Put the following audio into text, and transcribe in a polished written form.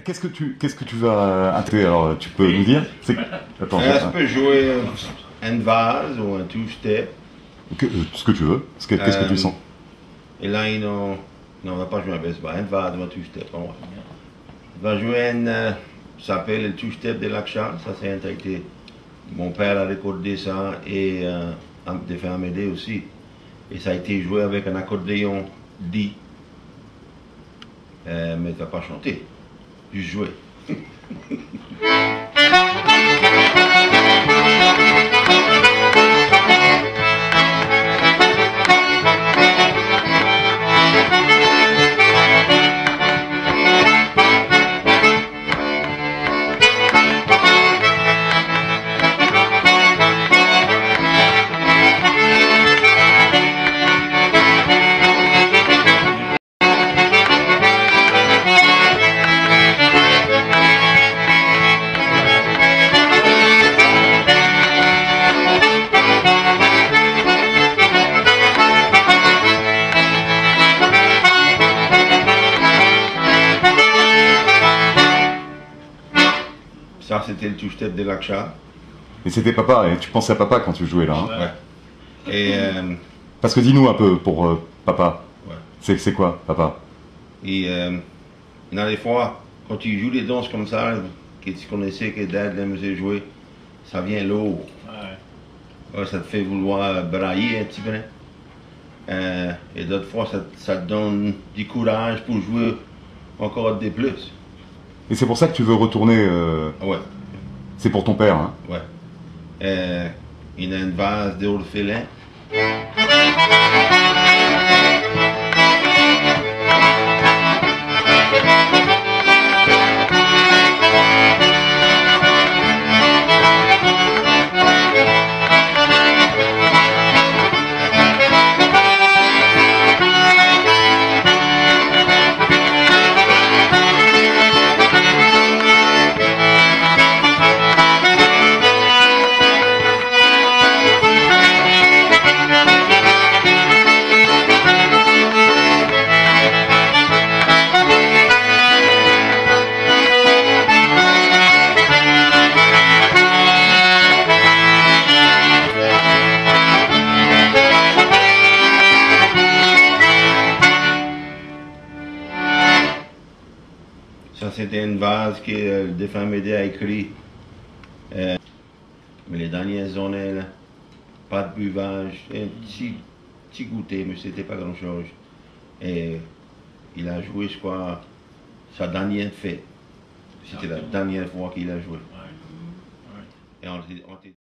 Qu'est-ce que tu vas intégrer? Alors, tu peux nous dire? Attends, Je peux jouer un vase ou un two-step. ce que tu veux. Qu'est-ce que tu sens? Et là, non, on va pas jouer un baseball, un vase ou un two-step. On va jouer ça s'appelle le two-step de Lakshar. Ça, c'est un été. Mon père a recordé ça et des frères m'aider aussi. Et ça a été joué avec un accordéon dit. Mais tu vas pas chanter, juste jouer. Ça, c'était le two-step de Lakshar. Et c'était papa, et tu pensais à papa quand tu jouais là, hein? Ouais. Et parce que dis-nous un peu pour papa. ouais. C'est quoi, papa? Et il y a des fois, quand tu joues des danses comme ça, que tu connaissais que Dad aimait jouer, ça vient lourd. Ouais, ça te fait vouloir brailler un petit peu. Et d'autres fois, ça te donne du courage pour jouer encore des plus. Et c'est pour ça que tu veux retourner. Ouais. C'est pour ton père, hein? Ouais. Il a une vase d'orphelin. Ça, c'était une vase que le défunt Médée a écrit. Mais les dernières années, là, pas de buvage, un petit goûter, mais c'était pas grand-chose. Et il a joué, je crois, sa dernière fête. C'était la dernière fois qu'il a joué. Et on